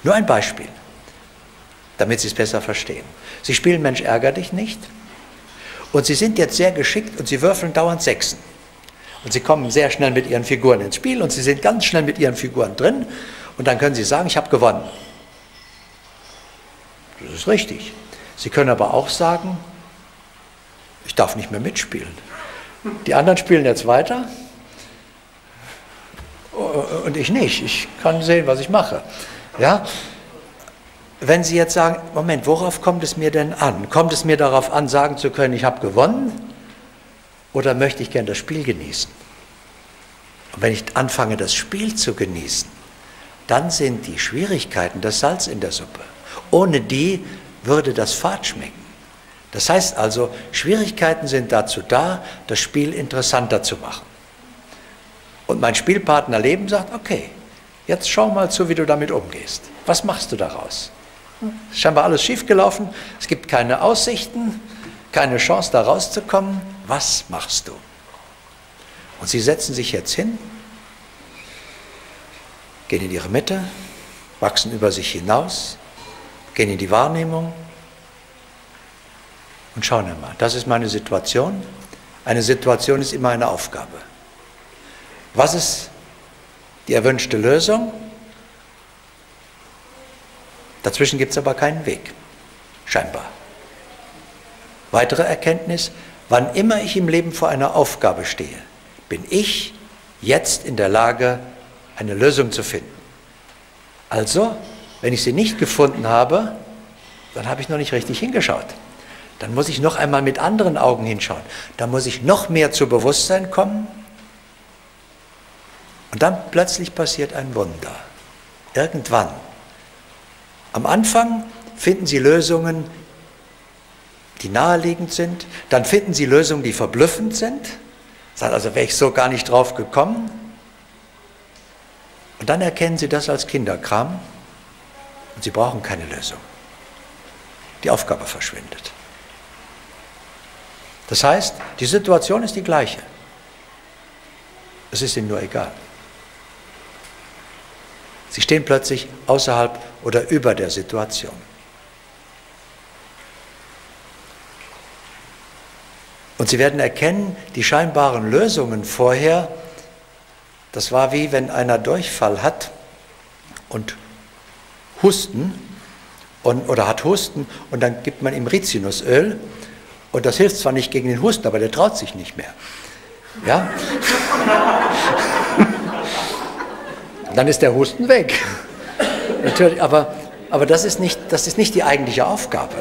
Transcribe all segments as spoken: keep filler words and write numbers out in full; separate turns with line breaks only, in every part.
Nur ein Beispiel, damit Sie es besser verstehen. Sie spielen Mensch, ärger dich nicht und Sie sind jetzt sehr geschickt und Sie würfeln dauernd Sechsen. Und Sie kommen sehr schnell mit Ihren Figuren ins Spiel und Sie sind ganz schnell mit Ihren Figuren drin und dann können Sie sagen, ich habe gewonnen. Das ist richtig. Sie können aber auch sagen, ich darf nicht mehr mitspielen. Die anderen spielen jetzt weiter und ich nicht. Ich kann sehen, was ich mache. Ja? Wenn Sie jetzt sagen, Moment, worauf kommt es mir denn an? Kommt es mir darauf an, sagen zu können, ich habe gewonnen? Oder möchte ich gern das Spiel genießen? Und wenn ich anfange, das Spiel zu genießen, dann sind die Schwierigkeiten das Salz in der Suppe. Ohne die würde das fad schmecken. Das heißt also, Schwierigkeiten sind dazu da, das Spiel interessanter zu machen. Und mein Spielpartner Leben sagt, okay, jetzt schau mal zu, wie du damit umgehst. Was machst du daraus? Ist scheinbar alles schiefgelaufen, es gibt keine Aussichten, keine Chance, da rauszukommen. Was machst du? Und Sie setzen sich jetzt hin, gehen in Ihre Mitte, wachsen über sich hinaus, gehen in die Wahrnehmung und schauen einmal, das ist meine Situation. Eine Situation ist immer eine Aufgabe. Was ist die erwünschte Lösung? Dazwischen gibt es aber keinen Weg, scheinbar. Weitere Erkenntnis, wann immer ich im Leben vor einer Aufgabe stehe, bin ich jetzt in der Lage, eine Lösung zu finden. Also, wenn ich sie nicht gefunden habe, dann habe ich noch nicht richtig hingeschaut. Dann muss ich noch einmal mit anderen Augen hinschauen. Dann muss ich noch mehr zu Bewusstsein kommen. Und dann plötzlich passiert ein Wunder. Irgendwann. Am Anfang finden Sie Lösungen, die naheliegend sind. Dann finden Sie Lösungen, die verblüffend sind. Sagen also, wäre ich so gar nicht drauf gekommen. Und dann erkennen Sie das als Kinderkram und Sie brauchen keine Lösung. Die Aufgabe verschwindet. Das heißt, die Situation ist die gleiche. Es ist Ihnen nur egal. Sie stehen plötzlich außerhalb oder über der Situation. Und Sie werden erkennen, die scheinbaren Lösungen vorher, das war wie wenn einer Durchfall hat und Husten und, oder hat Husten und dann gibt man ihm Rizinusöl und das hilft zwar nicht gegen den Husten, aber der traut sich nicht mehr. Ja? Dann ist der Husten weg. Natürlich, aber, aber das ist nicht, das ist nicht die eigentliche Aufgabe.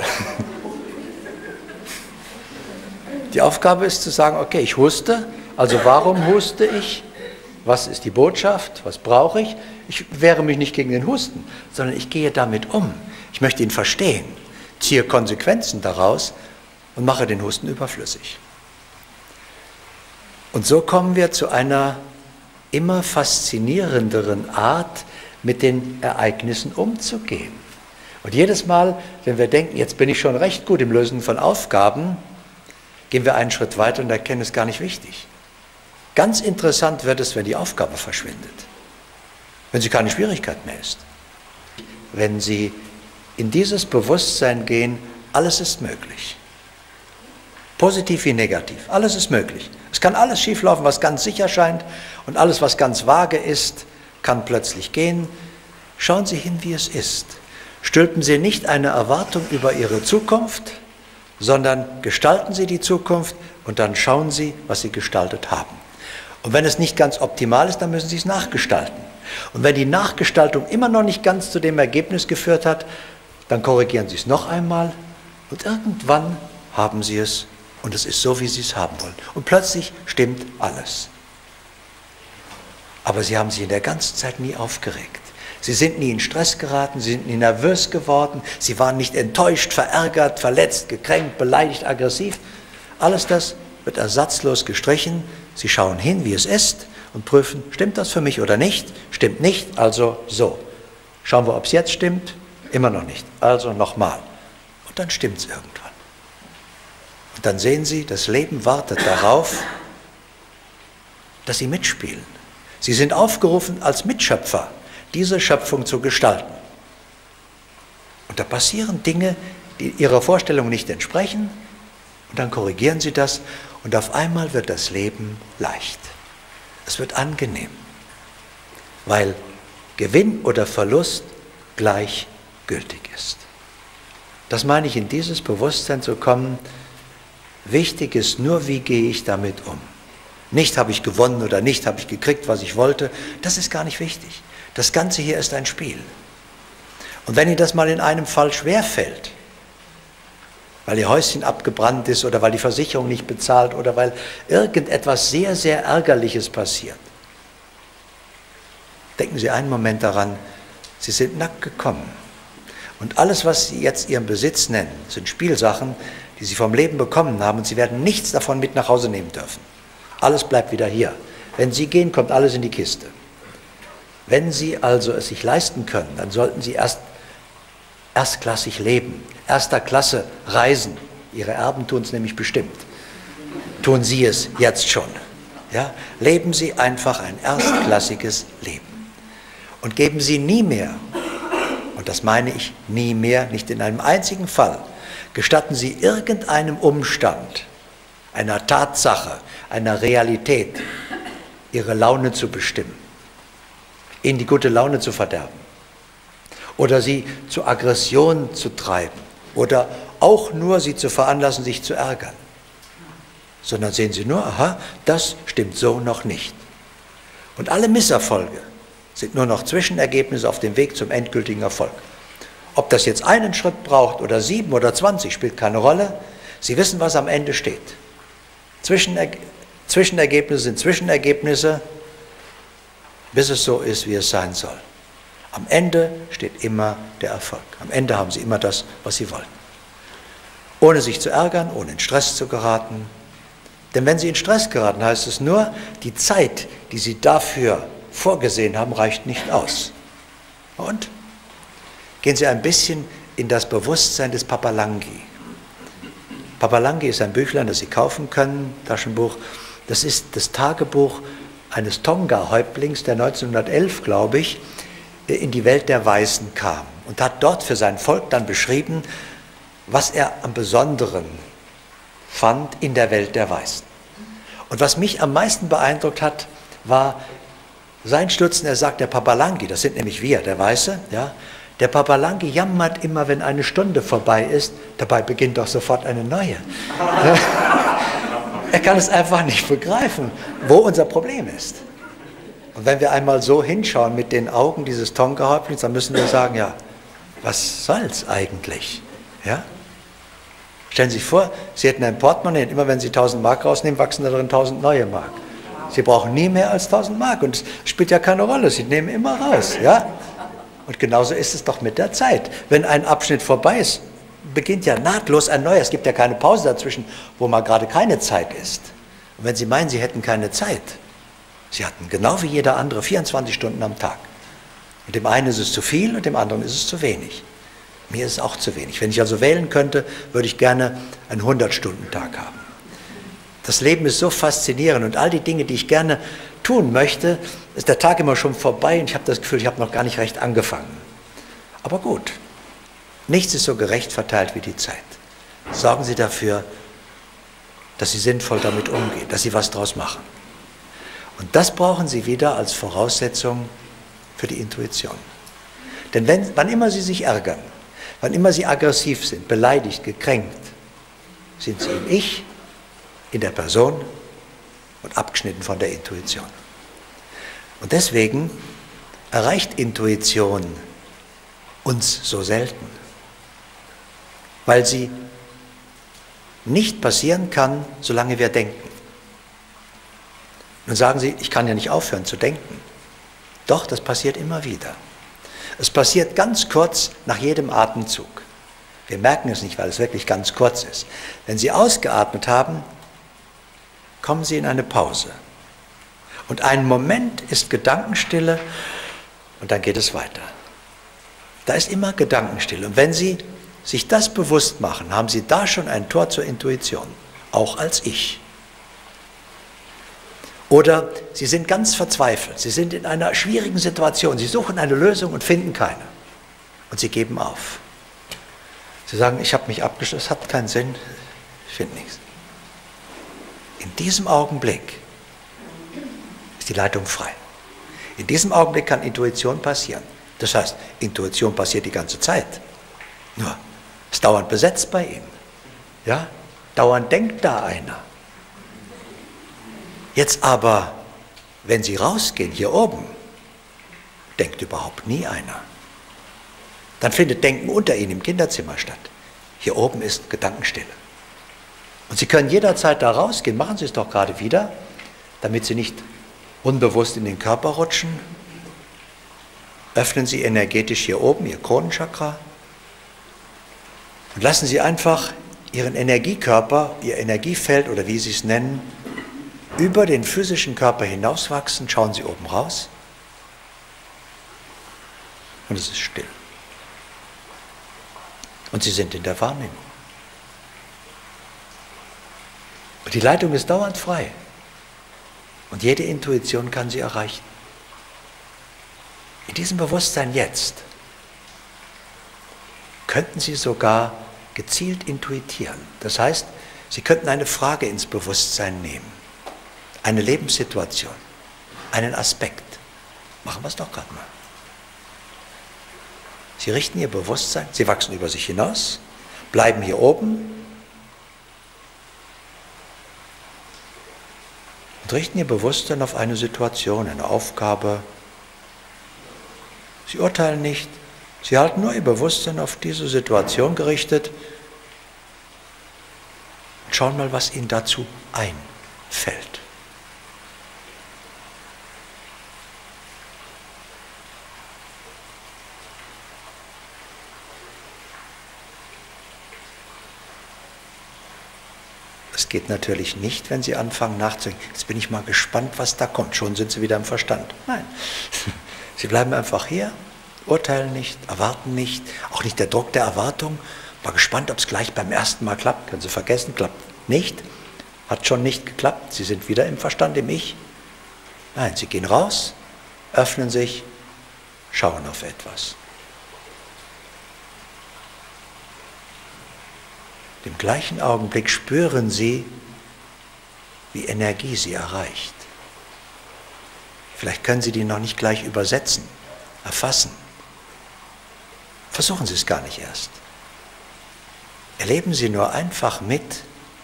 Die Aufgabe ist zu sagen, okay, ich huste, also warum huste ich? Was ist die Botschaft? Was brauche ich? Ich wehre mich nicht gegen den Husten, sondern ich gehe damit um. Ich möchte ihn verstehen, ziehe Konsequenzen daraus und mache den Husten überflüssig. Und so kommen wir zu einer immer faszinierenderen Art, mit den Ereignissen umzugehen. Und jedes Mal, wenn wir denken, jetzt bin ich schon recht gut im Lösen von Aufgaben, gehen wir einen Schritt weiter und erkennen, es gar nicht wichtig. Ganz interessant wird es, wenn die Aufgabe verschwindet, wenn sie keine Schwierigkeit mehr ist. Wenn Sie in dieses Bewusstsein gehen, alles ist möglich. Positiv wie negativ, alles ist möglich. Es kann alles schieflaufen, was ganz sicher scheint, und alles, was ganz vage ist, kann plötzlich gehen. Schauen Sie hin, wie es ist. Stülpen Sie nicht eine Erwartung über Ihre Zukunft, sondern gestalten Sie die Zukunft und dann schauen Sie, was Sie gestaltet haben. Und wenn es nicht ganz optimal ist, dann müssen Sie es nachgestalten. Und wenn die Nachgestaltung immer noch nicht ganz zu dem Ergebnis geführt hat, dann korrigieren Sie es noch einmal und irgendwann haben Sie es und es ist so, wie Sie es haben wollen. Und plötzlich stimmt alles. Aber Sie haben sich in der ganzen Zeit nie aufgeregt. Sie sind nie in Stress geraten, Sie sind nie nervös geworden, Sie waren nicht enttäuscht, verärgert, verletzt, gekränkt, beleidigt, aggressiv. Alles das wird ersatzlos gestrichen. Sie schauen hin, wie es ist und prüfen, stimmt das für mich oder nicht? Stimmt nicht, also so. Schauen wir, ob es jetzt stimmt. Immer noch nicht. Also nochmal. Und dann stimmt es irgendwann. Und dann sehen Sie, das Leben wartet darauf, dass Sie mitspielen. Sie sind aufgerufen, als Mitschöpfer diese Schöpfung zu gestalten. Und da passieren Dinge, die Ihrer Vorstellung nicht entsprechen, und dann korrigieren Sie das, und auf einmal wird das Leben leicht. Es wird angenehm, weil Gewinn oder Verlust gleichgültig ist. Das meine ich, in dieses Bewusstsein zu kommen. Wichtig ist nur, wie gehe ich damit um. Nicht habe ich gewonnen oder nicht habe ich gekriegt, was ich wollte. Das ist gar nicht wichtig. Das Ganze hier ist ein Spiel. Und wenn Ihnen das mal in einem Fall schwerfällt, weil Ihr Häuschen abgebrannt ist oder weil die Versicherung nicht bezahlt oder weil irgendetwas sehr, sehr Ärgerliches passiert, denken Sie einen Moment daran, Sie sind nackt gekommen. Und alles, was Sie jetzt Ihren Besitz nennen, sind Spielsachen, die Sie vom Leben bekommen haben, und Sie werden nichts davon mit nach Hause nehmen dürfen. Alles bleibt wieder hier. Wenn Sie gehen, kommt alles in die Kiste. Wenn Sie also es sich leisten können, dann sollten Sie erst erstklassig leben, erster Klasse reisen. Ihre Erben tun es nämlich bestimmt. Tun Sie es jetzt schon. Ja? Leben Sie einfach ein erstklassiges Leben. Und geben Sie nie mehr, und das meine ich nie mehr, nicht in einem einzigen Fall, gestatten Sie irgendeinem Umstand, einer Tatsache, einer Realität, Ihre Laune zu bestimmen, Ihnen die gute Laune zu verderben oder Sie zu Aggression zu treiben oder auch nur Sie zu veranlassen, sich zu ärgern. Sondern sehen Sie nur, aha, das stimmt so noch nicht. Und alle Misserfolge sind nur noch Zwischenergebnisse auf dem Weg zum endgültigen Erfolg. Ob das jetzt einen Schritt braucht oder sieben oder zwanzig, spielt keine Rolle. Sie wissen, was am Ende steht. Zwischener Zwischenergebnisse sind Zwischenergebnisse, bis es so ist, wie es sein soll. Am Ende steht immer der Erfolg. Am Ende haben Sie immer das, was Sie wollen. Ohne sich zu ärgern, ohne in Stress zu geraten. Denn wenn Sie in Stress geraten, heißt es nur, die Zeit, die Sie dafür vorgesehen haben, reicht nicht aus. Und gehen Sie ein bisschen in das Bewusstsein des Papalangi. Papalangi ist ein Büchlein, das Sie kaufen können, Taschenbuch. Das ist das Tagebuch eines Tonga-Häuptlings, der neunzehnhundertelf, glaube ich, in die Welt der Weißen kam und hat dort für sein Volk dann beschrieben, was er am Besonderen fand in der Welt der Weißen. Und was mich am meisten beeindruckt hat, war sein Stutzen. Er sagt, der Papalangi, das sind nämlich wir, der Weiße, ja, der Papalangi jammert immer, wenn eine Stunde vorbei ist, dabei beginnt doch sofort eine neue. Er kann es einfach nicht begreifen, wo unser Problem ist. Und wenn wir einmal so hinschauen mit den Augen dieses Tonga-Häuptlings, dann müssen wir sagen, ja, was soll's eigentlich? Ja? Stellen Sie sich vor, Sie hätten ein Portemonnaie und immer wenn Sie tausend Mark rausnehmen, wachsen da drin tausend neue Mark. Sie brauchen nie mehr als tausend Mark und es spielt ja keine Rolle, Sie nehmen immer raus. Ja? Und genauso ist es doch mit der Zeit. Wenn ein Abschnitt vorbei ist, beginnt ja nahtlos ein neuer. Es gibt ja keine Pause dazwischen, wo mal gerade keine Zeit ist. Und wenn Sie meinen, Sie hätten keine Zeit, Sie hatten genau wie jeder andere vierundzwanzig Stunden am Tag. Und dem einen ist es zu viel und dem anderen ist es zu wenig. Mir ist es auch zu wenig. Wenn ich also wählen könnte, würde ich gerne einen hundert-Stunden-Tag haben. Das Leben ist so faszinierend und all die Dinge, die ich gerne tun möchte, ist der Tag immer schon vorbei und ich habe das Gefühl, ich habe noch gar nicht recht angefangen. Aber gut, nichts ist so gerecht verteilt wie die Zeit. Sorgen Sie dafür, dass Sie sinnvoll damit umgehen, dass Sie was draus machen. Und das brauchen Sie wieder als Voraussetzung für die Intuition. Denn wenn, wann immer Sie sich ärgern, wann immer Sie aggressiv sind, beleidigt, gekränkt, sind Sie im Ich, in der Person und abgeschnitten von der Intuition. Und deswegen erreicht Intuition uns so selten, weil sie nicht passieren kann, solange wir denken. Nun sagen Sie, ich kann ja nicht aufhören zu denken. Doch, das passiert immer wieder. Es passiert ganz kurz nach jedem Atemzug. Wir merken es nicht, weil es wirklich ganz kurz ist. Wenn Sie ausgeatmet haben, kommen Sie in eine Pause. Und einen Moment ist Gedankenstille und dann geht es weiter. Da ist immer Gedankenstille. Und wenn Sie sich das bewusst machen, haben Sie da schon ein Tor zur Intuition, auch als Ich. Oder Sie sind ganz verzweifelt, Sie sind in einer schwierigen Situation, Sie suchen eine Lösung und finden keine. Und Sie geben auf. Sie sagen, ich habe mich abgeschlossen, es hat keinen Sinn, ich finde nichts. In diesem Augenblick ist die Leitung frei. In diesem Augenblick kann Intuition passieren. Das heißt, Intuition passiert die ganze Zeit. Nur, es ist dauernd besetzt bei Ihnen. Ja? Dauernd denkt da einer. Jetzt aber, wenn Sie rausgehen, hier oben, denkt überhaupt nie einer. Dann findet Denken unter Ihnen im Kinderzimmer statt. Hier oben ist Gedankenstille. Und Sie können jederzeit da rausgehen, machen Sie es doch gerade wieder, damit Sie nicht unbewusst in den Körper rutschen. Öffnen Sie energetisch hier oben Ihr Kronenchakra und lassen Sie einfach Ihren Energiekörper, Ihr Energiefeld oder wie Sie es nennen, über den physischen Körper hinauswachsen. Schauen Sie oben raus und es ist still. Und Sie sind in der Wahrnehmung. Und die Leitung ist dauernd frei. Und jede Intuition kann Sie erreichen. In diesem Bewusstsein jetzt könnten Sie sogar gezielt intuitieren. Das heißt, Sie könnten eine Frage ins Bewusstsein nehmen, eine Lebenssituation, einen Aspekt. Machen wir es doch gerade mal. Sie richten Ihr Bewusstsein, Sie wachsen über sich hinaus, bleiben hier oben und richten Ihr Bewusstsein auf eine Situation, eine Aufgabe. Sie urteilen nicht, Sie halten nur Ihr Bewusstsein auf diese Situation gerichtet und schauen mal, was Ihnen dazu einfällt. Das geht natürlich nicht, wenn Sie anfangen nachzudenken. Jetzt bin ich mal gespannt, was da kommt. Schon sind Sie wieder im Verstand. Nein. Sie bleiben einfach hier, urteilen nicht, erwarten nicht, auch nicht der Druck der Erwartung. Mal gespannt, ob es gleich beim ersten Mal klappt. Können Sie vergessen, klappt nicht. Hat schon nicht geklappt. Sie sind wieder im Verstand, im Ich. Nein, Sie gehen raus, öffnen sich, schauen auf etwas. Im gleichen Augenblick spüren Sie, wie Energie Sie erreicht. Vielleicht können Sie die noch nicht gleich übersetzen, erfassen. Versuchen Sie es gar nicht erst. Erleben Sie nur einfach mit,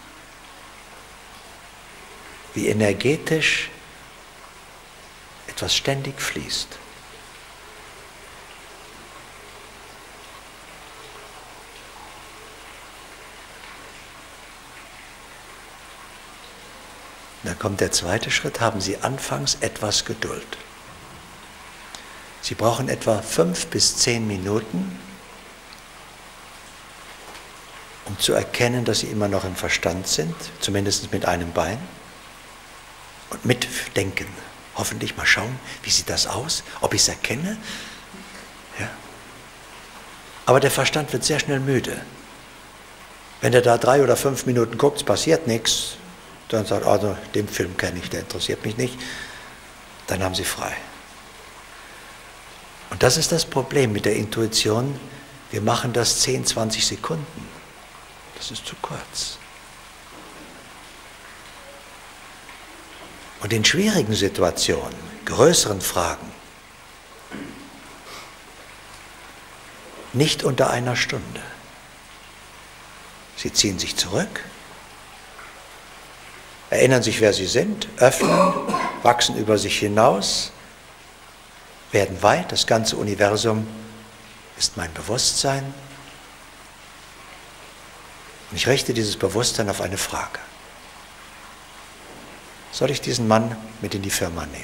wie energetisch etwas ständig fließt. Dann kommt der zweite Schritt, haben Sie anfangs etwas Geduld. Sie brauchen etwa fünf bis zehn Minuten, um zu erkennen, dass Sie immer noch im Verstand sind, zumindest mit einem Bein, und mitdenken. Hoffentlich mal schauen, wie sieht das aus, ob ich es erkenne. Ja. Aber der Verstand wird sehr schnell müde. Wenn er da drei oder fünf Minuten guckt, es passiert nichts, dann sagt, also den Film kenne ich, der interessiert mich nicht, dann haben Sie frei. Und das ist das Problem mit der Intuition, wir machen das zehn, zwanzig Sekunden. Das ist zu kurz. Und in schwierigen Situationen, größeren Fragen, nicht unter einer Stunde. Sie ziehen sich zurück, erinnern sich, wer sie sind, öffnen, wachsen über sich hinaus, werden weit. Das ganze Universum ist mein Bewusstsein. Und ich richte dieses Bewusstsein auf eine Frage. Soll ich diesen Mann mit in die Firma nehmen?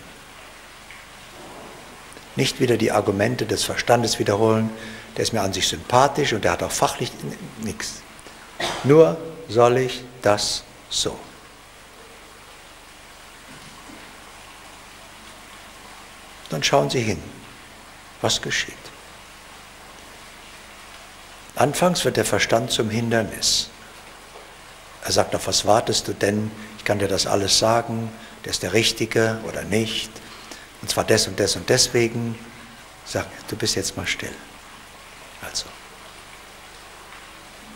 Nicht wieder die Argumente des Verstandes wiederholen, der ist mir an sich sympathisch und der hat auch fachlich nichts. Nur soll ich das so. Dann schauen Sie hin, was geschieht. Anfangs wird der Verstand zum Hindernis. Er sagt, auf was wartest du denn? Ich kann dir das alles sagen, der ist der Richtige oder nicht. Und zwar des und des und deswegen. Sag, du bist jetzt mal still. Also.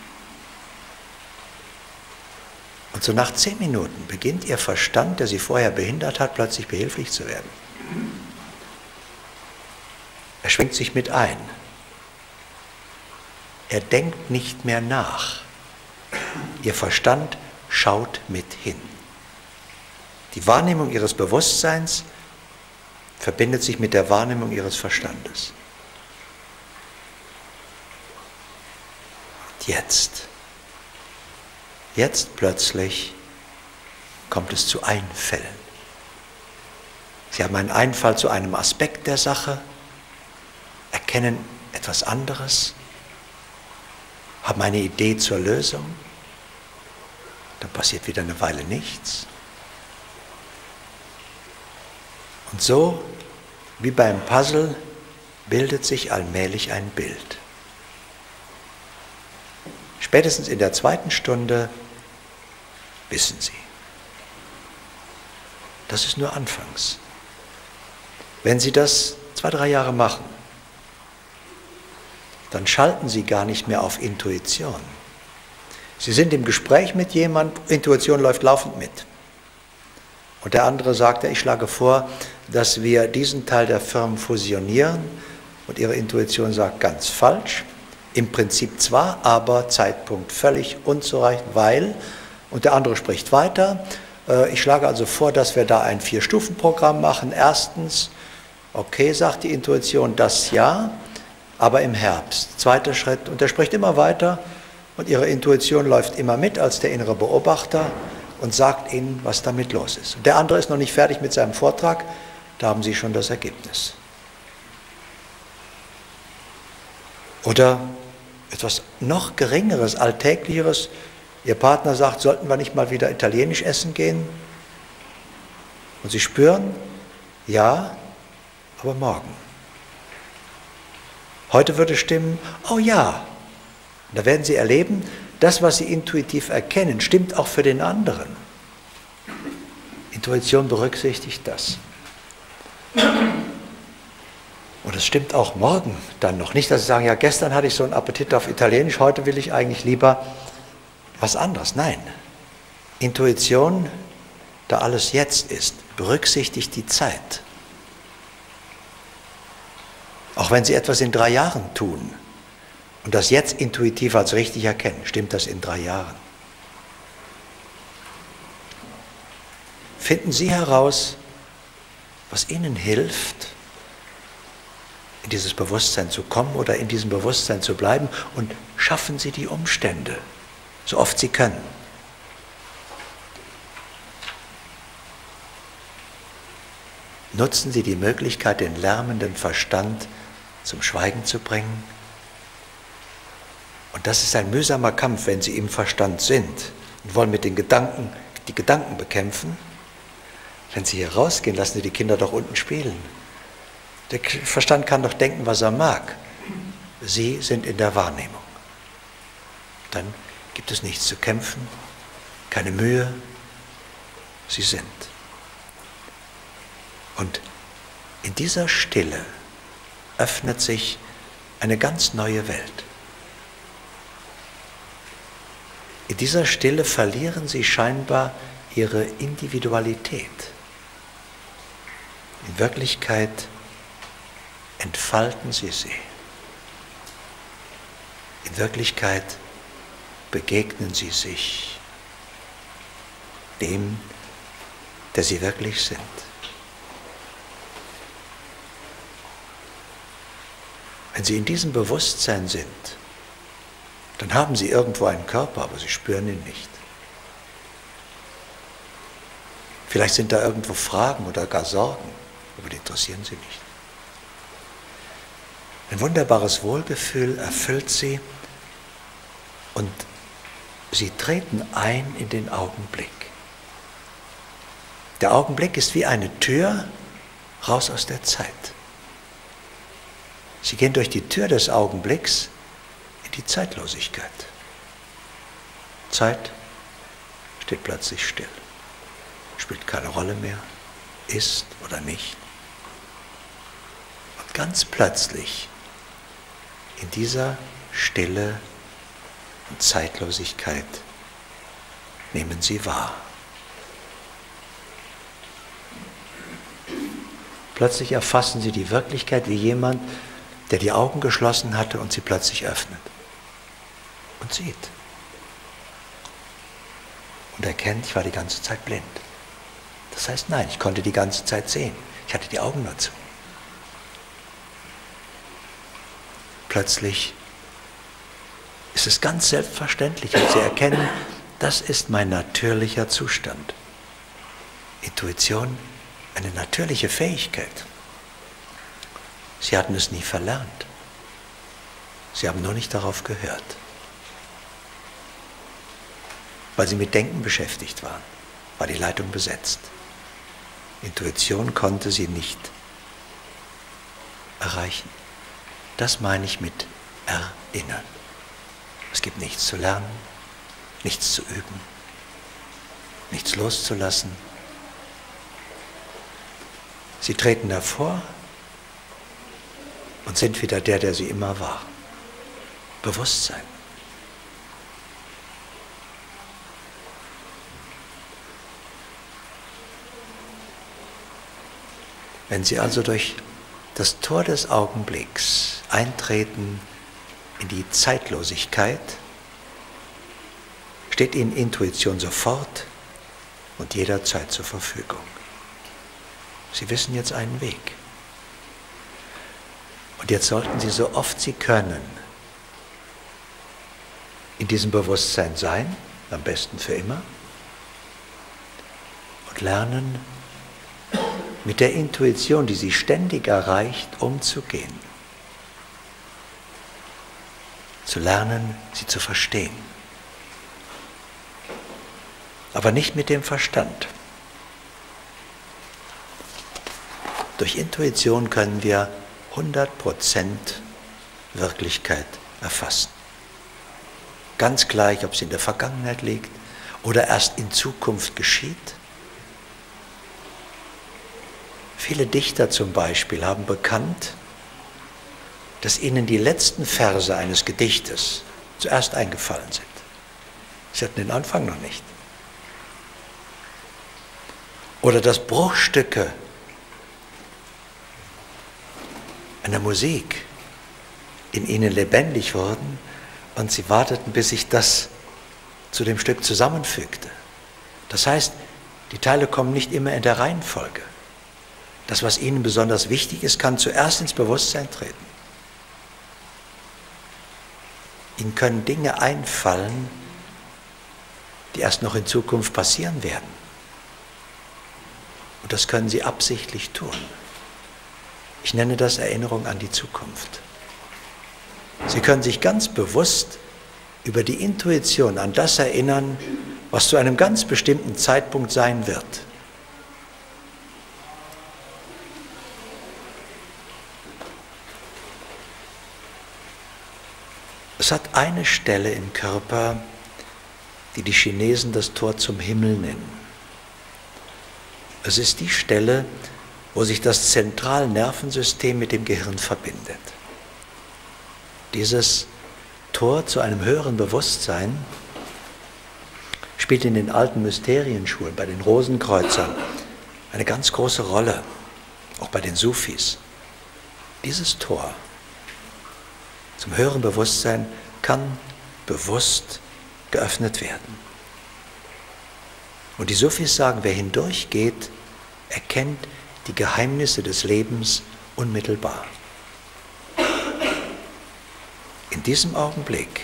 Und so nach zehn Minuten beginnt Ihr Verstand, der Sie vorher behindert hat, plötzlich behilflich zu werden. Er schwingt sich mit ein. Er denkt nicht mehr nach. Ihr Verstand schaut mit hin. Die Wahrnehmung Ihres Bewusstseins verbindet sich mit der Wahrnehmung Ihres Verstandes. Und jetzt, jetzt plötzlich kommt es zu Einfällen. Sie haben einen Einfall zu einem Aspekt der Sache, erkennen etwas anderes, haben eine Idee zur Lösung, dann passiert wieder eine Weile nichts. Und so, wie beim Puzzle, bildet sich allmählich ein Bild. Spätestens in der zweiten Stunde wissen Sie. Das ist nur anfangs. Wenn Sie das zwei, drei Jahre machen, dann schalten Sie gar nicht mehr auf Intuition. Sie sind im Gespräch mit jemandem, Intuition läuft laufend mit. Und der andere sagt, ich schlage vor, dass wir diesen Teil der Firmen fusionieren. Und Ihre Intuition sagt, ganz falsch. Im Prinzip zwar, aber Zeitpunkt völlig unzureichend, weil, und der andere spricht weiter, ich schlage also vor, dass wir da ein Vier-Stufen-Programm machen. Erstens, okay, sagt die Intuition, das ja, aber im Herbst. Zweiter Schritt, und er spricht immer weiter und Ihre Intuition läuft immer mit als der innere Beobachter und sagt Ihnen, was damit los ist. Und der andere ist noch nicht fertig mit seinem Vortrag, da haben Sie schon das Ergebnis. Oder etwas noch Geringeres, Alltäglicheres. Ihr Partner sagt, sollten wir nicht mal wieder italienisch essen gehen? Und Sie spüren, ja, aber morgen. Heute würde stimmen, oh ja. Und da werden Sie erleben, das, was Sie intuitiv erkennen, stimmt auch für den anderen. Intuition berücksichtigt das. Und es stimmt auch morgen dann noch. Nicht, dass Sie sagen, ja, gestern hatte ich so einen Appetit auf Italienisch, heute will ich eigentlich lieber was anderes. Nein, Intuition, da alles jetzt ist, berücksichtigt die Zeit. Auch wenn Sie etwas in drei Jahren tun und das jetzt intuitiv als richtig erkennen, stimmt das in drei Jahren. Finden Sie heraus, was Ihnen hilft, in dieses Bewusstsein zu kommen oder in diesem Bewusstsein zu bleiben, und schaffen Sie die Umstände, so oft Sie können. Nutzen Sie die Möglichkeit, den lärmenden Verstand zum Schweigen zu bringen. Und das ist ein mühsamer Kampf, wenn Sie im Verstand sind und wollen mit den Gedanken die Gedanken bekämpfen. Wenn Sie hier rausgehen, lassen Sie die Kinder doch unten spielen. Der Verstand kann doch denken, was er mag. Sie sind in der Wahrnehmung. Dann gibt es nichts zu kämpfen, keine Mühe. Sie sind. Und in dieser Stille öffnet sich eine ganz neue Welt. In dieser Stille verlieren Sie scheinbar Ihre Individualität. In Wirklichkeit entfalten Sie sie. In Wirklichkeit begegnen Sie sich dem, der Sie wirklich sind. Wenn Sie in diesem Bewusstsein sind, dann haben Sie irgendwo einen Körper, aber Sie spüren ihn nicht. Vielleicht sind da irgendwo Fragen oder gar Sorgen, aber die interessieren Sie nicht. Ein wunderbares Wohlgefühl erfüllt Sie und Sie treten ein in den Augenblick. Der Augenblick ist wie eine Tür raus aus der Zeit. Sie gehen durch die Tür des Augenblicks in die Zeitlosigkeit. Zeit steht plötzlich still, spielt keine Rolle mehr, ist oder nicht. Und ganz plötzlich in dieser Stille und Zeitlosigkeit nehmen Sie wahr. Plötzlich erfassen Sie die Wirklichkeit wie jemand, der die Augen geschlossen hatte und sie plötzlich öffnet und sieht. Und erkennt, ich war die ganze Zeit blind. Das heißt, nein, ich konnte die ganze Zeit sehen. Ich hatte die Augen nur zu. Plötzlich ist es ganz selbstverständlich und Sie erkennen, das ist mein natürlicher Zustand. Intuition, eine natürliche Fähigkeit. Sie hatten es nie verlernt. Sie haben nur nicht darauf gehört. Weil Sie mit Denken beschäftigt waren, war die Leitung besetzt. Intuition konnte Sie nicht erreichen. Das meine ich mit erinnern. Es gibt nichts zu lernen, nichts zu üben, nichts loszulassen. Sie treten hervor und sind wieder der, der Sie immer waren. Bewusstsein. Wenn Sie also durch das Tor des Augenblicks eintreten in die Zeitlosigkeit, steht Ihnen Intuition sofort und jederzeit zur Verfügung. Sie wissen jetzt einen Weg. Und jetzt sollten Sie so oft Sie können in diesem Bewusstsein sein, am besten für immer, und lernen, mit der Intuition, die Sie ständig erreicht, umzugehen. Zu lernen, sie zu verstehen. Aber nicht mit dem Verstand. Durch Intuition können wir hundert Prozent Wirklichkeit erfassen. Ganz gleich, ob sie in der Vergangenheit liegt oder erst in Zukunft geschieht. Viele Dichter zum Beispiel haben bekannt, dass ihnen die letzten Verse eines Gedichtes zuerst eingefallen sind. Sie hatten den Anfang noch nicht. Oder dass Bruchstücke einer Musik in ihnen lebendig wurden und sie warteten, bis sich das zu dem Stück zusammenfügte. Das heißt, die Teile kommen nicht immer in der Reihenfolge. Das, was ihnen besonders wichtig ist, kann zuerst ins Bewusstsein treten. Ihnen können Dinge einfallen, die erst noch in Zukunft passieren werden. Und das können Sie absichtlich tun. Ich nenne das Erinnerung an die Zukunft. Sie können sich ganz bewusst über die Intuition an das erinnern, was zu einem ganz bestimmten Zeitpunkt sein wird. Es hat eine Stelle im Körper, die die Chinesen das Tor zum Himmel nennen. Es ist die Stelle, wo sich das Zentralnervensystem mit dem Gehirn verbindet. Dieses Tor zu einem höheren Bewusstsein spielt in den alten Mysterienschulen, bei den Rosenkreuzern, eine ganz große Rolle, auch bei den Sufis. Dieses Tor zum höheren Bewusstsein kann bewusst geöffnet werden. Und die Sufis sagen, wer hindurchgeht, erkennt die Geheimnisse des Lebens unmittelbar. In diesem Augenblick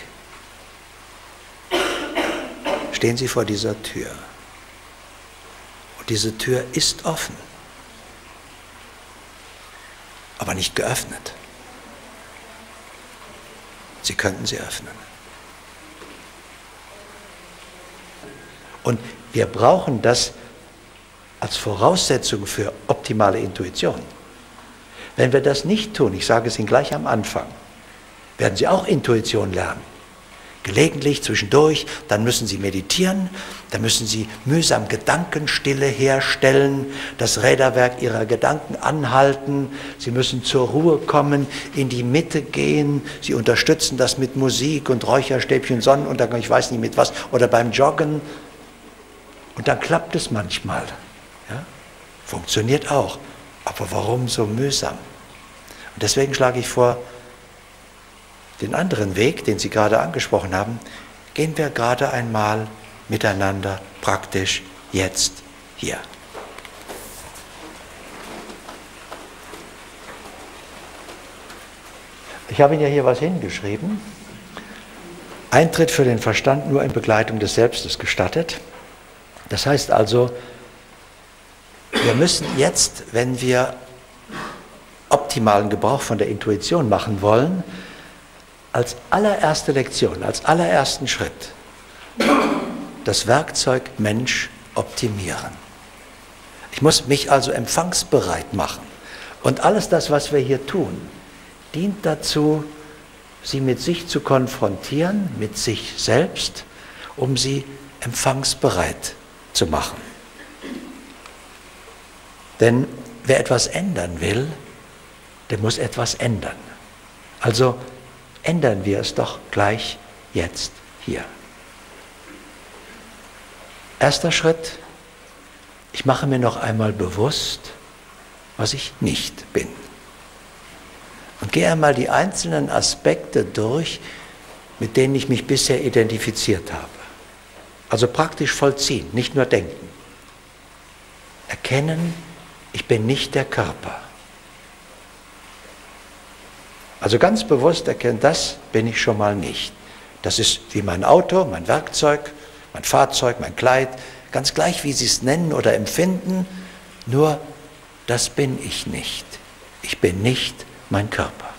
stehen Sie vor dieser Tür. Und diese Tür ist offen, aber nicht geöffnet. Sie könnten sie öffnen. Und wir brauchen das als Voraussetzung für optimale Intuition. Wenn wir das nicht tun, ich sage es Ihnen gleich am Anfang, werden Sie auch Intuition lernen. Gelegentlich, zwischendurch, dann müssen Sie meditieren, dann müssen Sie mühsam Gedankenstille herstellen, das Räderwerk Ihrer Gedanken anhalten, Sie müssen zur Ruhe kommen, in die Mitte gehen, Sie unterstützen das mit Musik und Räucherstäbchen, Sonnenuntergang, ich weiß nicht mit was, oder beim Joggen. Und dann klappt es manchmal. Ja? Funktioniert auch. Aber warum so mühsam? Und deswegen schlage ich vor, den anderen Weg, den Sie gerade angesprochen haben, gehen wir gerade einmal miteinander praktisch jetzt hier. Ich habe Ihnen ja hier was hingeschrieben. Eintritt für den Verstand nur in Begleitung des Selbstes gestattet. Das heißt also, wir müssen jetzt, wenn wir optimalen Gebrauch von der Intuition machen wollen, als allererste Lektion, als allerersten Schritt das Werkzeug Mensch optimieren. Ich muss mich also empfangsbereit machen. Und alles das, was wir hier tun, dient dazu, sie mit sich zu konfrontieren, mit sich selbst, um sie empfangsbereit zu machen. Denn wer etwas ändern will, der muss etwas ändern. Also ändern wir es doch gleich jetzt hier. Erster Schritt, ich mache mir noch einmal bewusst, was ich nicht bin. Und gehe einmal die einzelnen Aspekte durch, mit denen ich mich bisher identifiziert habe. Also praktisch vollziehen, nicht nur denken. Erkennen, ich bin nicht der Körper. Also ganz bewusst erkennen, das bin ich schon mal nicht. Das ist wie mein Auto, mein Werkzeug, mein Fahrzeug, mein Kleid, ganz gleich, wie Sie es nennen oder empfinden, nur das bin ich nicht. Ich bin nicht mein Körper.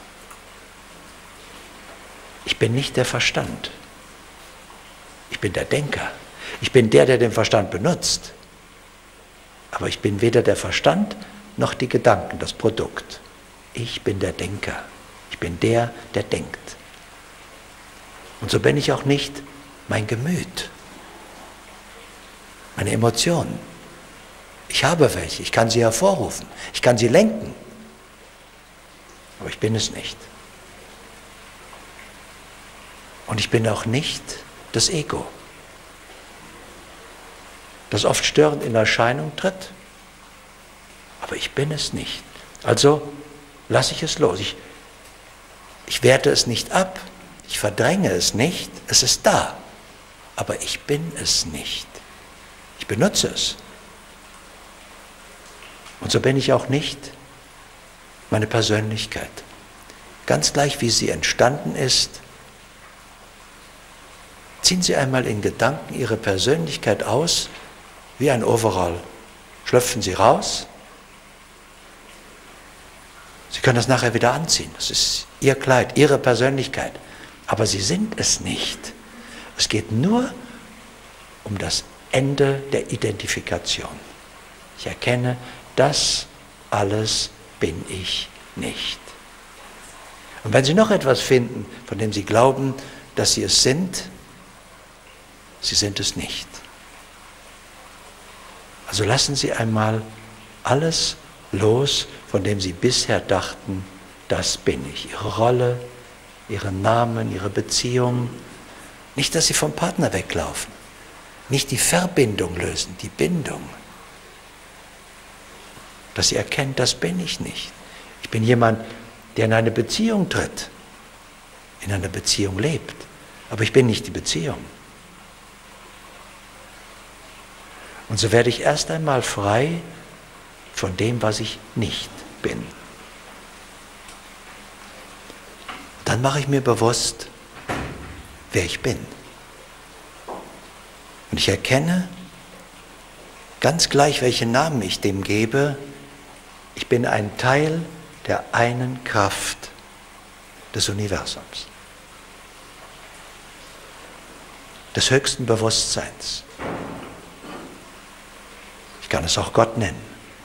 Ich bin nicht der Verstand. Ich bin der Denker. Ich bin der, der den Verstand benutzt. Aber ich bin weder der Verstand noch die Gedanken, das Produkt. Ich bin der Denker. Ich bin der, der denkt. Und so bin ich auch nicht mein Gemüt, meine Emotionen. Ich habe welche, ich kann sie hervorrufen, ich kann sie lenken. Aber ich bin es nicht. Und ich bin auch nicht das Ego, das oft störend in Erscheinung tritt. Aber ich bin es nicht. Also lasse ich es los. Ich, ich werte es nicht ab, ich verdränge es nicht, es ist da. Aber ich bin es nicht. Ich benutze es. Und so bin ich auch nicht meine Persönlichkeit. Ganz gleich, wie sie entstanden ist, ziehen Sie einmal in Gedanken Ihre Persönlichkeit aus, wie ein Overall. Schlüpfen Sie raus. Sie können das nachher wieder anziehen. Das ist Ihr Kleid, Ihre Persönlichkeit. Aber Sie sind es nicht. Es geht nur um das Ende der Identifikation. Ich erkenne, das alles bin ich nicht. Und wenn Sie noch etwas finden, von dem Sie glauben, dass Sie es sind, Sie sind es nicht. Also lassen Sie einmal alles los, von dem Sie bisher dachten, das bin ich. Ihre Rolle, Ihren Namen, Ihre Beziehung. Nicht, dass Sie vom Partner weglaufen. Nicht die Verbindung lösen, die Bindung. Dass Sie erkennen, das bin ich nicht. Ich bin jemand, der in eine Beziehung tritt, in einer Beziehung lebt. Aber ich bin nicht die Beziehung. Und so werde ich erst einmal frei von dem, was ich nicht bin. Dann mache ich mir bewusst, wer ich bin. Und ich erkenne, ganz gleich welchen Namen ich dem gebe, ich bin ein Teil der einen Kraft des Universums, des höchsten Bewusstseins. Ich kann es auch Gott nennen.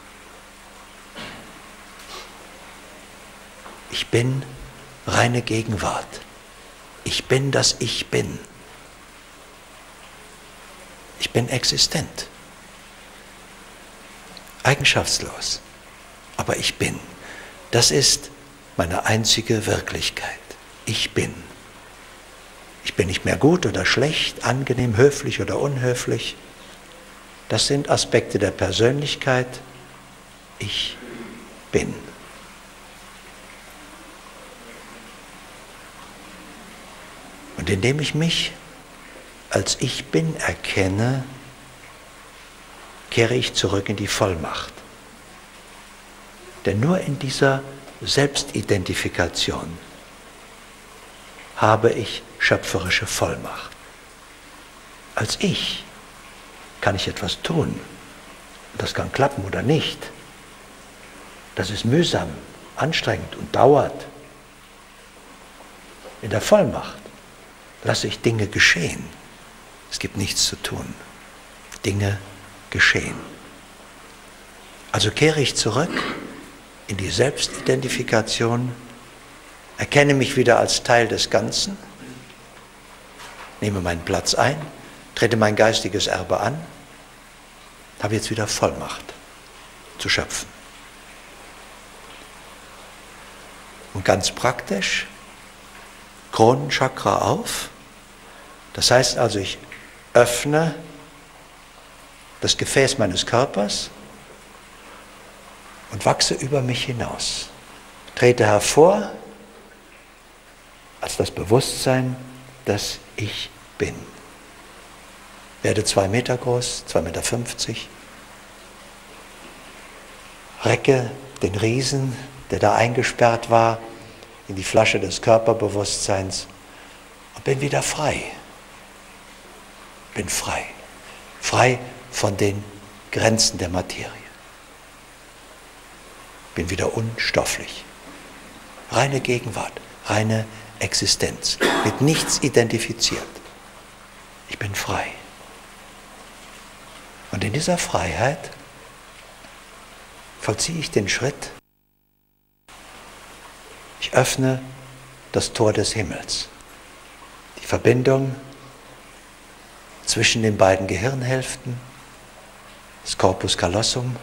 Ich bin reine Gegenwart. Ich bin das Ich Bin. Ich bin existent. Eigenschaftslos. Aber ich bin. Das ist meine einzige Wirklichkeit. Ich bin. Ich bin nicht mehr gut oder schlecht, angenehm, höflich oder unhöflich. Das sind Aspekte der Persönlichkeit. Ich bin. Und indem ich mich als ich bin erkenne, kehre ich zurück in die Vollmacht. Denn nur in dieser Selbstidentifikation habe ich schöpferische Vollmacht. Als ich kann ich etwas tun. Das kann klappen oder nicht. Das ist mühsam, anstrengend und dauert. In der Vollmacht lasse ich Dinge geschehen. Es gibt nichts zu tun. Dinge geschehen. Also kehre ich zurück in die Selbstidentifikation, erkenne mich wieder als Teil des Ganzen, nehme meinen Platz ein, trete mein geistiges Erbe an, habe jetzt wieder Vollmacht zu schöpfen. Und ganz praktisch, Kronenchakra auf, das heißt also, ich öffne das Gefäß meines Körpers und wachse über mich hinaus. Trete hervor als das Bewusstsein, dass ich bin. Werde zwei Meter groß, zwei Meter fünfzig. Recke den Riesen, der da eingesperrt war, in die Flasche des Körperbewusstseins und bin wieder frei. Bin frei. Frei von den Grenzen der Materie. Bin wieder unstofflich. Reine Gegenwart, reine Existenz, mit nichts identifiziert. Ich bin frei. Und in dieser Freiheit vollziehe ich den Schritt. Ich öffne das Tor des Himmels. Die Verbindung zwischen den beiden Gehirnhälften, das Corpus callosum.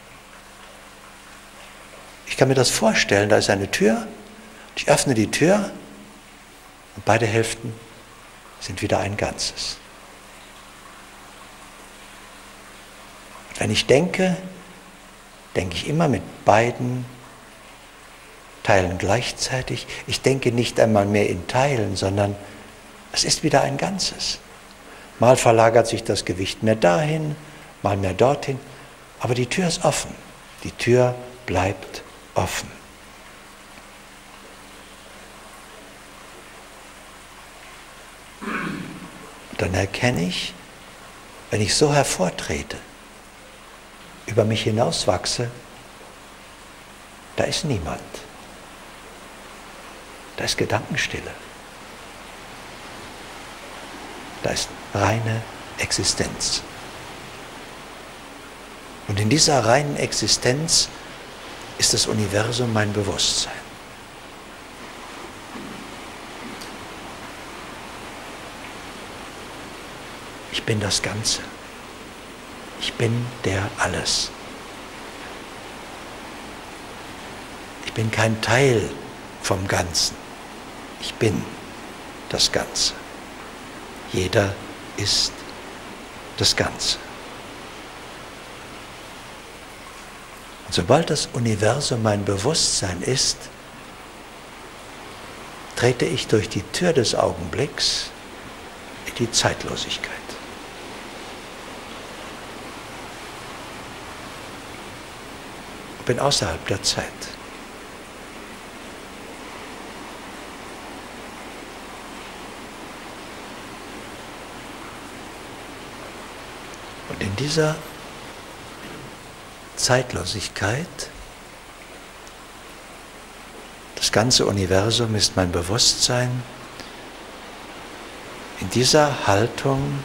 Ich kann mir das vorstellen, da ist eine Tür, ich öffne die Tür und beide Hälften sind wieder ein Ganzes. Und wenn ich denke, denke ich immer mit beiden Teilen gleichzeitig. Ich denke nicht einmal mehr in Teilen, sondern es ist wieder ein Ganzes. Mal verlagert sich das Gewicht mehr dahin, mal mehr dorthin, aber die Tür ist offen. Die Tür bleibt offen. Und dann erkenne ich, wenn ich so hervortrete, über mich hinauswachse, da ist niemand. Da ist Gedankenstille. Da ist reine Existenz. Und in dieser reinen Existenz ist das Universum mein Bewusstsein. Ich bin das Ganze. Ich bin der Alles. Ich bin kein Teil vom Ganzen. Ich bin das Ganze. Jeder ist das Ganze. Und sobald das Universum mein Bewusstsein ist, trete ich durch die Tür des Augenblicks in die Zeitlosigkeit. Ich bin außerhalb der Zeit. Und in dieser Zeitlosigkeit, das ganze Universum ist mein Bewusstsein, in dieser Haltung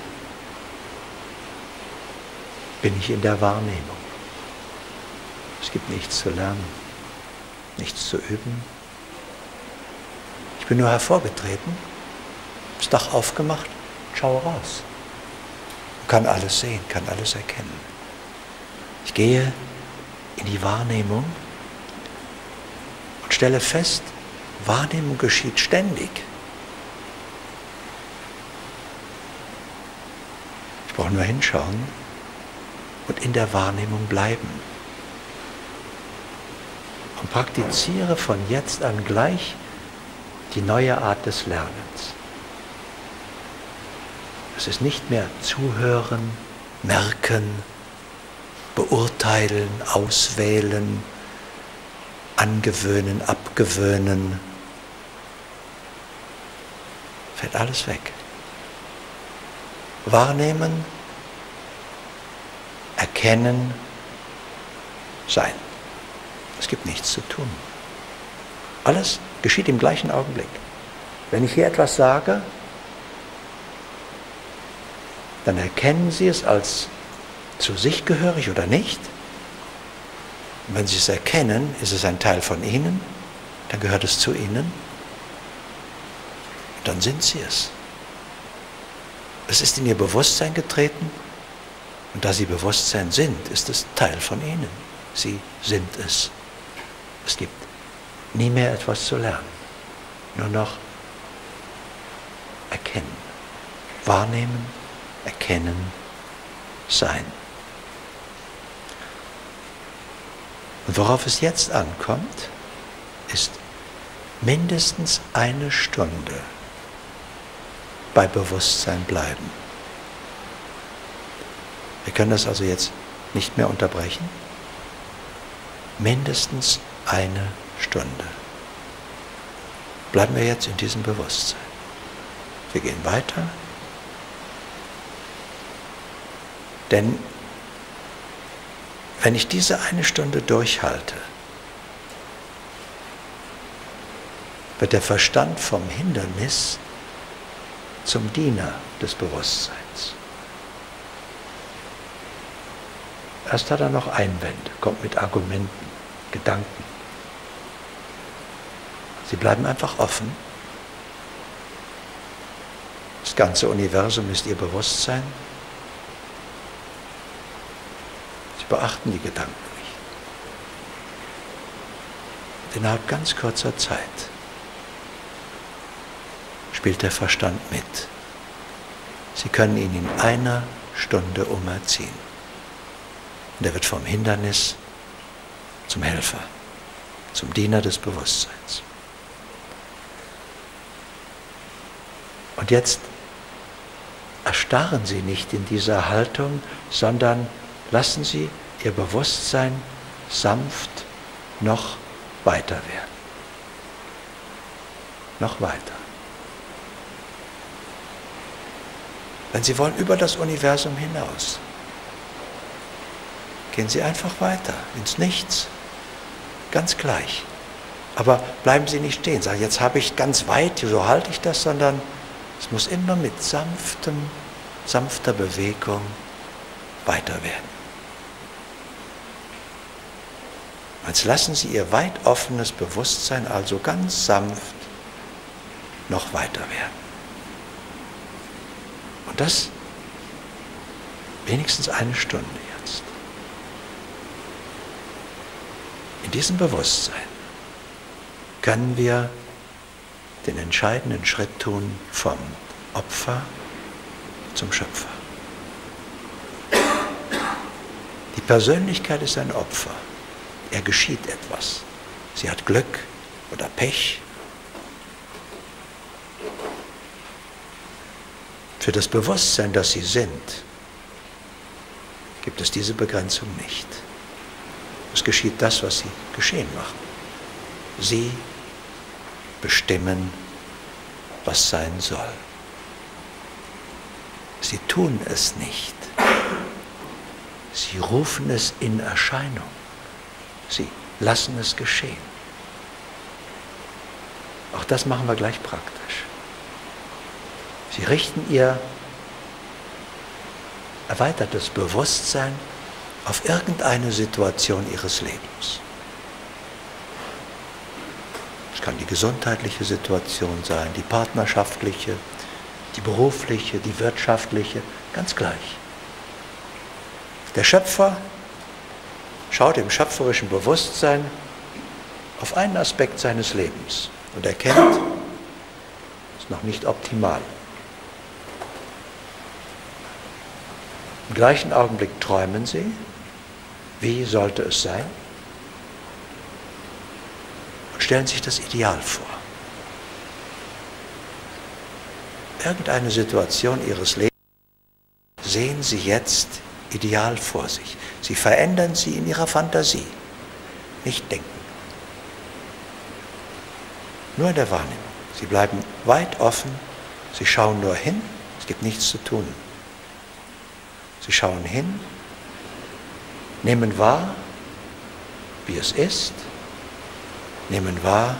bin ich in der Wahrnehmung. Es gibt nichts zu lernen, nichts zu üben. Ich bin nur hervorgetreten, das Dach aufgemacht, schaue raus. Kann alles sehen, kann alles erkennen. Ich gehe in die Wahrnehmung und stelle fest, Wahrnehmung geschieht ständig. Ich brauche nur hinschauen. und in der Wahrnehmung bleiben. Und praktiziere von jetzt an gleich die neue Art des Lernens. Es ist nicht mehr zuhören, merken, beurteilen, auswählen, angewöhnen, abgewöhnen. Fällt alles weg. Wahrnehmen, erkennen, sein. Es gibt nichts zu tun. Alles geschieht im gleichen Augenblick. Wenn ich hier etwas sage, dann erkennen Sie es als zu sich gehörig oder nicht. Und wenn Sie es erkennen, ist es ein Teil von Ihnen, dann gehört es zu Ihnen. Und dann sind Sie es. Es ist in Ihr Bewusstsein getreten und da Sie Bewusstsein sind, ist es Teil von Ihnen. Sie sind es. Es gibt nie mehr etwas zu lernen, nur noch erkennen, wahrnehmen, erkennen, sein. Und worauf es jetzt ankommt, ist mindestens eine Stunde bei Bewusstsein bleiben. Wir können das also jetzt nicht mehr unterbrechen. Mindestens eine Stunde. Bleiben wir jetzt in diesem Bewusstsein. Wir gehen weiter. Denn wenn ich diese eine Stunde durchhalte, wird der Verstand vom Hindernis zum Diener des Bewusstseins. Erst hat er noch Einwände, kommt mit Argumenten, Gedanken. Sie bleiben einfach offen. Das ganze Universum ist Ihr Bewusstsein. Sie beachten die Gedanken nicht. Und innerhalb ganz kurzer Zeit spielt der Verstand mit. Sie können ihn in einer Stunde umerziehen. Und er wird vom Hindernis zum Helfer, zum Diener des Bewusstseins. Und jetzt erstarren Sie nicht in dieser Haltung, sondern lassen Sie Ihr Bewusstsein sanft noch weiter werden. Noch weiter. Wenn Sie wollen, über das Universum hinaus. Gehen Sie einfach weiter, ins Nichts. Ganz gleich. Aber bleiben Sie nicht stehen. Sagen, jetzt habe ich ganz weit, so halte ich das, sondern es muss immer mit sanftem, sanfter Bewegung weiter werden. Jetzt lassen Sie Ihr weit offenes Bewusstsein also ganz sanft noch weiter werden. Und das wenigstens eine Stunde jetzt. In diesem Bewusstsein können wir den entscheidenden Schritt tun vom Opfer zum Schöpfer. Die Persönlichkeit ist ein Opfer. Er geschieht etwas. Sie hat Glück oder Pech. Für das Bewusstsein, das Sie sind, gibt es diese Begrenzung nicht. Es geschieht das, was Sie geschehen machen. Sie bestimmen, was sein soll. Sie tun es nicht. Sie rufen es in Erscheinung. Sie lassen es geschehen. Auch das machen wir gleich praktisch. Sie richten Ihr erweitertes Bewusstsein auf irgendeine Situation Ihres Lebens. Es kann die gesundheitliche Situation sein, die partnerschaftliche, die berufliche, die wirtschaftliche, ganz gleich. Der Schöpfer schaut im schöpferischen Bewusstsein auf einen Aspekt seines Lebens und erkennt, es ist noch nicht optimal. Im gleichen Augenblick träumen Sie, wie sollte es sein? Und stellen sich das Ideal vor. Irgendeine Situation Ihres Lebens sehen Sie jetzt ideal vor sich. Sie verändern sie in Ihrer Fantasie, nicht denken. Nur in der Wahrnehmung. Sie bleiben weit offen, Sie schauen nur hin, es gibt nichts zu tun. Sie schauen hin, nehmen wahr, wie es ist, nehmen wahr,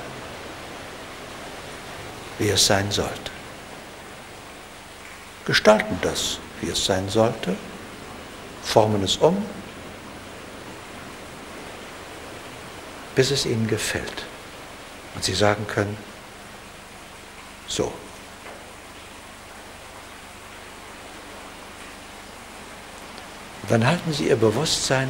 wie es sein sollte. Gestalten das, wie es sein sollte, formen es um, bis es Ihnen gefällt. Und Sie sagen können, so. Und dann halten Sie Ihr Bewusstsein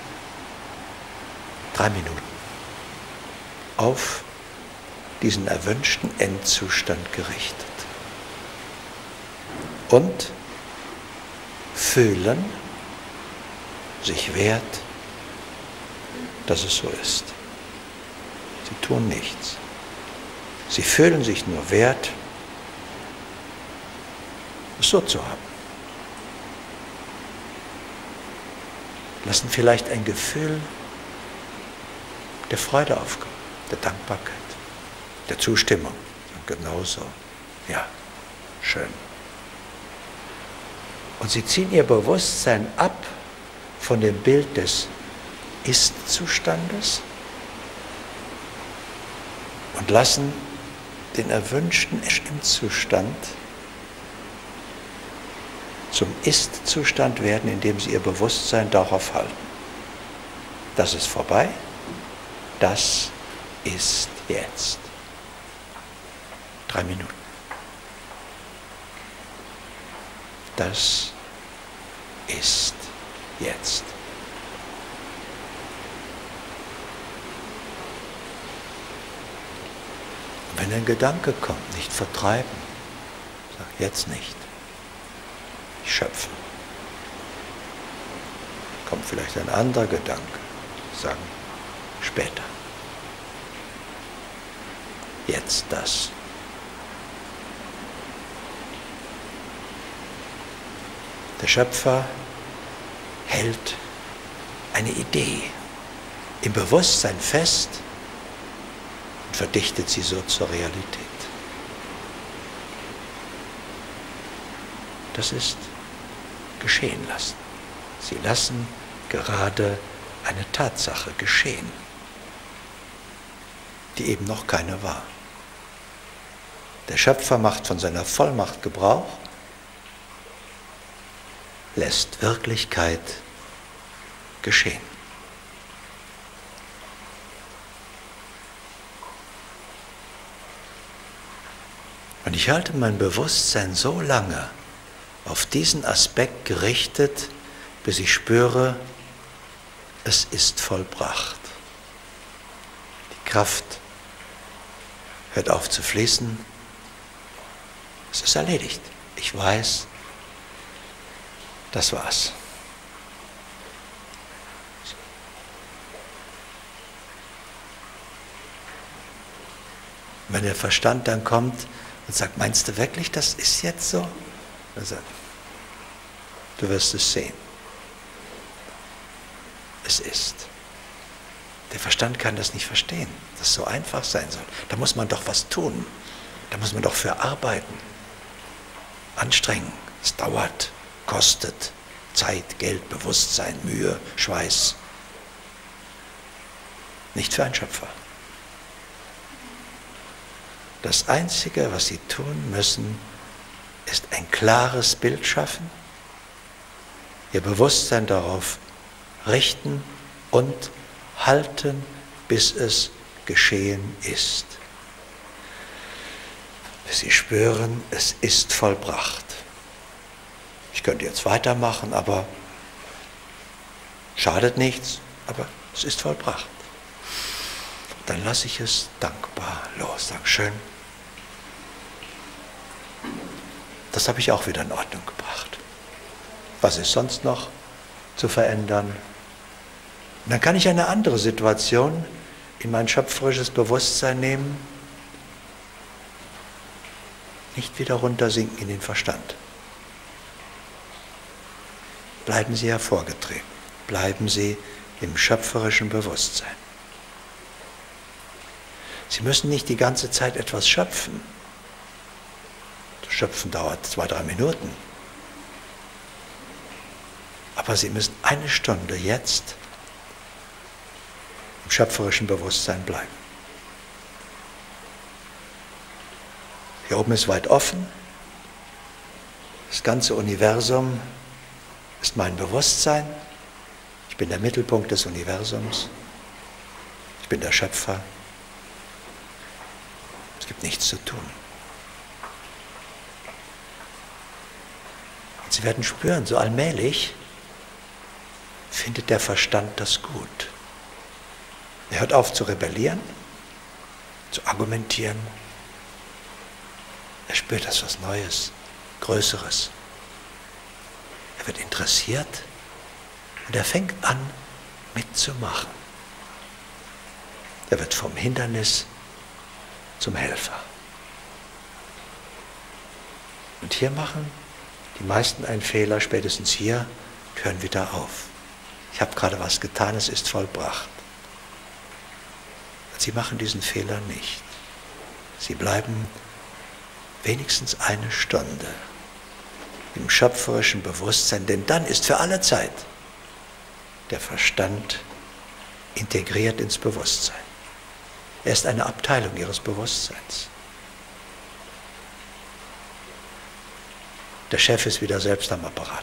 drei Minuten auf diesen erwünschten Endzustand gerichtet. Und fühlen sich wert, dass es so ist. Sie tun nichts. Sie fühlen sich nur wert, es so zu haben. Lassen vielleicht ein Gefühl der Freude aufkommen, der Dankbarkeit, der Zustimmung. Genau so. Ja, schön. Und Sie ziehen Ihr Bewusstsein ab von dem Bild des Ist-Zustandes und lassen den erwünschten Ist-Zustand zum Ist-Zustand werden, indem Sie Ihr Bewusstsein darauf halten. Das ist vorbei, das ist jetzt. Drei Minuten. Das ist jetzt. Und wenn ein Gedanke kommt, nicht vertreiben. Sag jetzt nicht. Ich schöpfe. Kommt vielleicht ein anderer Gedanke. Sagen später. Jetzt das. Der Schöpfer hält eine Idee im Bewusstsein fest und verdichtet sie so zur Realität. Das ist geschehen lassen. Sie lassen gerade eine Tatsache geschehen, die eben noch keine war. Der Schöpfer macht von seiner Vollmacht Gebrauch, lässt Wirklichkeit geschehen. Und ich halte mein Bewusstsein so lange auf diesen Aspekt gerichtet, bis ich spüre, es ist vollbracht. Die Kraft hört auf zu fließen. Es ist erledigt. Ich weiß, das war's. Wenn der Verstand dann kommt und sagt, meinst du wirklich, das ist jetzt so? Dann sagt, du wirst es sehen. Es ist. Der Verstand kann das nicht verstehen, dass es so einfach sein soll. Da muss man doch was tun. Da muss man doch für arbeiten. Anstrengen. Es dauert. Kostet Zeit, Geld, Bewusstsein, Mühe, Schweiß. Nicht für einen Schöpfer. Das Einzige, was Sie tun müssen, ist ein klares Bild schaffen, Ihr Bewusstsein darauf richten und halten, bis es geschehen ist. Bis Sie spüren, es ist vollbracht. Ich könnte jetzt weitermachen, aber schadet nichts, aber es ist vollbracht. Dann lasse ich es dankbar los. Dankeschön. Das habe ich auch wieder in Ordnung gebracht. Was ist sonst noch zu verändern? Und dann kann ich eine andere Situation in mein schöpferisches Bewusstsein nehmen, nicht wieder runtersinken in den Verstand. Bleiben Sie hervorgetreten, bleiben Sie im schöpferischen Bewusstsein. Sie müssen nicht die ganze Zeit etwas schöpfen. Das Schöpfen dauert zwei, drei Minuten. Aber Sie müssen eine Stunde jetzt im schöpferischen Bewusstsein bleiben. Hier oben ist weit offen. Das ganze Universum ist mein Bewusstsein. Ich bin der Mittelpunkt des Universums. Ich bin der Schöpfer. Es gibt nichts zu tun. Und Sie werden spüren, so allmählich findet der Verstand das gut. Er hört auf zu rebellieren, zu argumentieren. Er spürt das was Neues, Größeres. Er wird interessiert und er fängt an mitzumachen. Er wird vom Hindernis zum Helfer. Und hier machen die meisten einen Fehler, spätestens hier, und hören wieder auf. Ich habe gerade was getan, es ist vollbracht. Sie machen diesen Fehler nicht. Sie bleiben wenigstens eine Stunde im schöpferischen Bewusstsein, denn dann ist für alle Zeit der Verstand integriert ins Bewusstsein. Er ist eine Abteilung Ihres Bewusstseins. Der Chef ist wieder selbst am Apparat.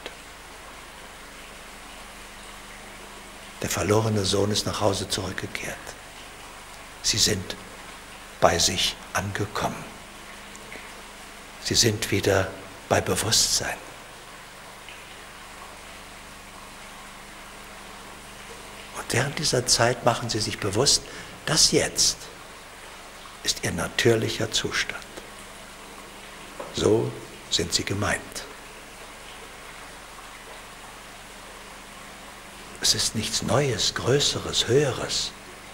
Der verlorene Sohn ist nach Hause zurückgekehrt. Sie sind bei sich angekommen. Sie sind wieder bei Bewusstsein. Und während dieser Zeit machen Sie sich bewusst, das jetzt ist Ihr natürlicher Zustand. So sind Sie gemeint. Es ist nichts Neues, Größeres, Höheres.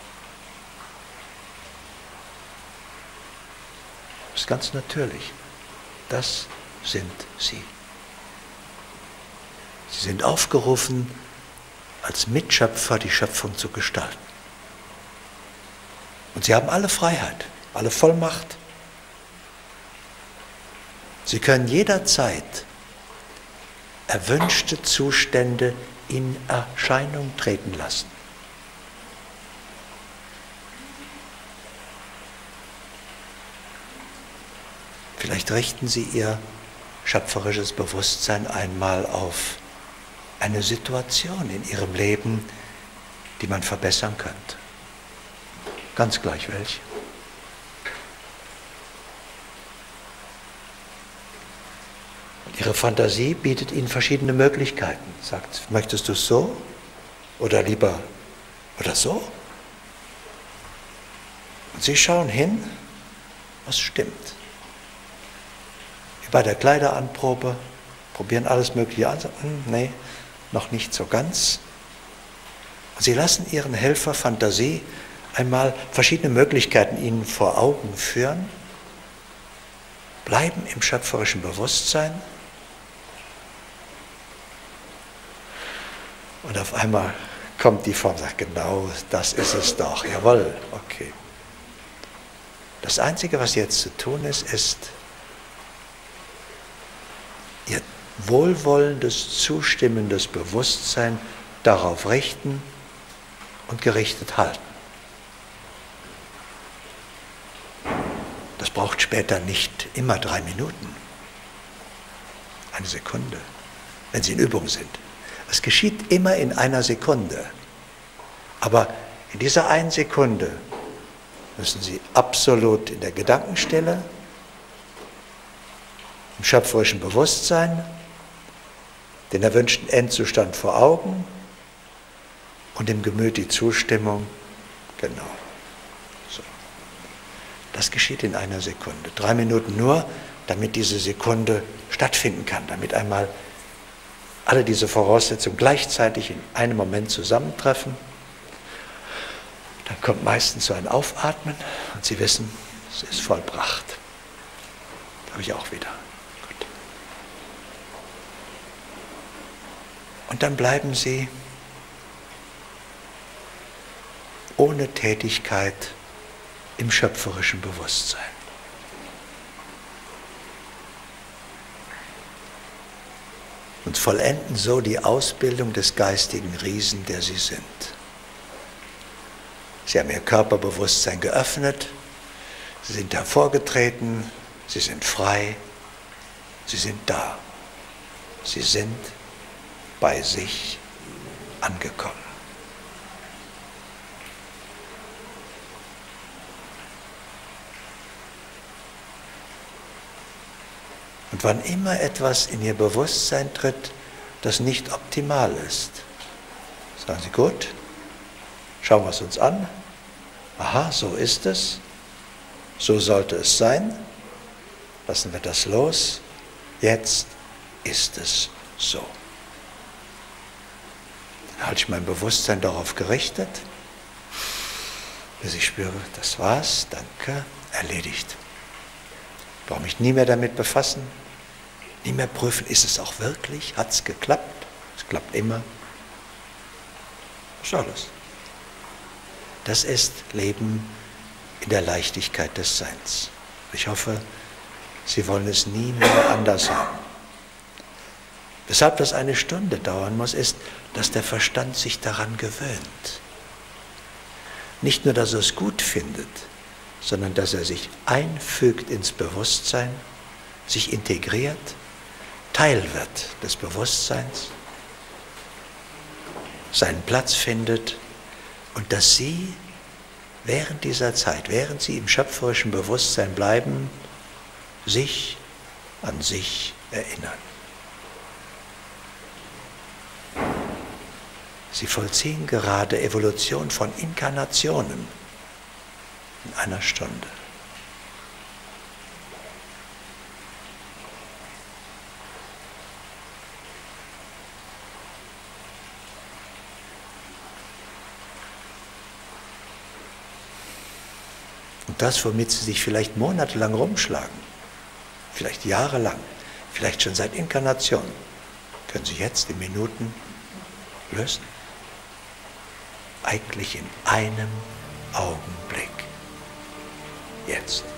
Es ist ganz natürlich. Das sind Sie. Sie sind aufgerufen, als Mitschöpfer die Schöpfung zu gestalten. Und Sie haben alle Freiheit, alle Vollmacht. Sie können jederzeit erwünschte Zustände in Erscheinung treten lassen. Vielleicht richten Sie Ihr schöpferisches Bewusstsein einmal auf eine Situation in Ihrem Leben, die man verbessern könnte. Ganz gleich welche. Und Ihre Fantasie bietet Ihnen verschiedene Möglichkeiten. Sagt, möchtest du es so oder lieber oder so? Und Sie schauen hin, was stimmt. Wie bei der Kleideranprobe, probieren alles Mögliche an. Hm, nee, noch nicht so ganz. Und Sie lassen Ihren Helfer Fantasie einmal verschiedene Möglichkeiten Ihnen vor Augen führen, bleiben im schöpferischen Bewusstsein und auf einmal kommt die Form und sagt, genau, das ist es doch, jawohl, okay. Das Einzige, was jetzt zu tun ist, ist, Ihr wohlwollendes, zustimmendes Bewusstsein darauf richten und gerichtet halten. Das braucht später nicht immer drei Minuten, eine Sekunde, wenn Sie in Übung sind. Es geschieht immer in einer Sekunde. Aber in dieser einen Sekunde müssen Sie absolut in der Gedankenstille, im schöpferischen Bewusstsein, den erwünschten Endzustand vor Augen und im Gemüt die Zustimmung, genau. So. Das geschieht in einer Sekunde. Drei Minuten nur, damit diese Sekunde stattfinden kann, damit einmal alle diese Voraussetzungen gleichzeitig in einem Moment zusammentreffen, dann kommt meistens so ein Aufatmen und Sie wissen, es ist vollbracht. Da habe ich auch wieder. Gut. Und dann bleiben Sie ohne Tätigkeit im schöpferischen Bewusstsein. Und vollenden so die Ausbildung des geistigen Riesen, der Sie sind. Sie haben Ihr Körperbewusstsein geöffnet, Sie sind hervorgetreten, Sie sind frei, Sie sind da. Sie sind bei sich angekommen. Und wann immer etwas in Ihr Bewusstsein tritt, das nicht optimal ist, sagen Sie, gut, schauen wir es uns an. Aha, so ist es. So sollte es sein. Lassen wir das los. Jetzt ist es so. Dann halte ich mein Bewusstsein darauf gerichtet, bis ich spüre, das war's, danke, erledigt. Ich brauche mich nie mehr damit befassen, nie mehr prüfen, ist es auch wirklich, hat es geklappt? Es klappt immer. Das ist alles. Das ist Leben in der Leichtigkeit des Seins. Ich hoffe, Sie wollen es nie mehr anders haben. Weshalb das eine Stunde dauern muss, ist, dass der Verstand sich daran gewöhnt. Nicht nur, dass er es gut findet, sondern dass er sich einfügt ins Bewusstsein, sich integriert, Teil wird des Bewusstseins, seinen Platz findet und dass Sie während dieser Zeit, während Sie im schöpferischen Bewusstsein bleiben, sich an sich erinnern. Sie vollziehen gerade Evolution von Inkarnationen in einer Stunde. Und das, womit Sie sich vielleicht monatelang rumschlagen, vielleicht jahrelang, vielleicht schon seit Inkarnation, können Sie jetzt in Minuten lösen. Eigentlich in einem Augenblick. Jetzt.